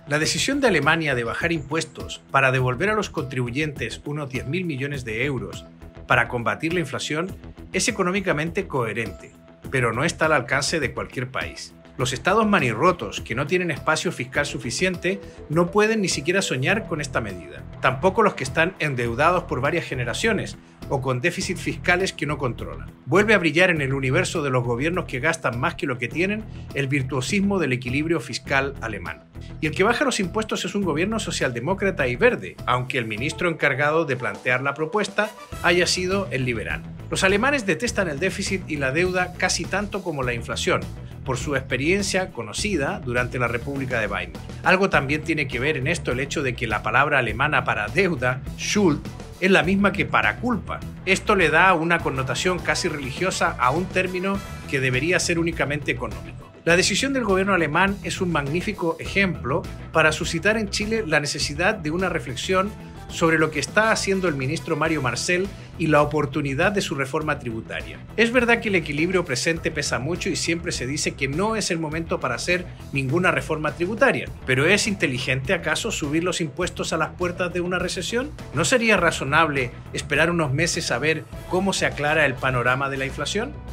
La decisión de Alemania de bajar impuestos para devolver a los contribuyentes unos 10.000 millones de euros para combatir la inflación es económicamente coherente, pero no está al alcance de cualquier país. Los estados manirrotos, que no tienen espacio fiscal suficiente, no pueden ni siquiera soñar con esta medida. Tampoco los que están endeudados por varias generaciones o con déficits fiscales que no controlan. Vuelve a brillar en el universo de los gobiernos que gastan más que lo que tienen el virtuosismo del equilibrio fiscal alemán. Y el que baja los impuestos es un gobierno socialdemócrata y verde, aunque el ministro encargado de plantear la propuesta haya sido el liberal. Los alemanes detestan el déficit y la deuda casi tanto como la inflación, por su experiencia conocida durante la República de Weimar. Algo también tiene que ver en esto el hecho de que la palabra alemana para deuda, Schuld, es la misma que para culpa. Esto le da una connotación casi religiosa a un término que debería ser únicamente económico. La decisión del gobierno alemán es un magnífico ejemplo para suscitar en Chile la necesidad de una reflexión sobre lo que está haciendo el ministro Mario Marcel y la oportunidad de su reforma tributaria. Es verdad que el equilibrio presente pesa mucho y siempre se dice que no es el momento para hacer ninguna reforma tributaria, pero ¿es inteligente acaso subir los impuestos a las puertas de una recesión? ¿No sería razonable esperar unos meses a ver cómo se aclara el panorama de la inflación?